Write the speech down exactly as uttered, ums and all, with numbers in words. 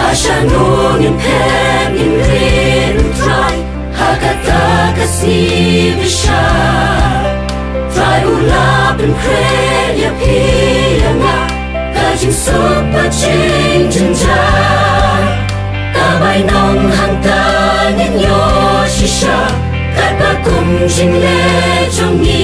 Ashanungin pen in rin try Hakata kasi bisha Try ulapin kreya pia nga Kajing supa ching jinja Tabay nong hangtan ninyo shisha Kai pa kum jing le chong ni